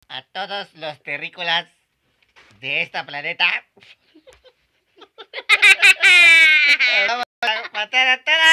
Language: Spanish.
a todos los terrícolas de esta planeta. Vamos a matar a todas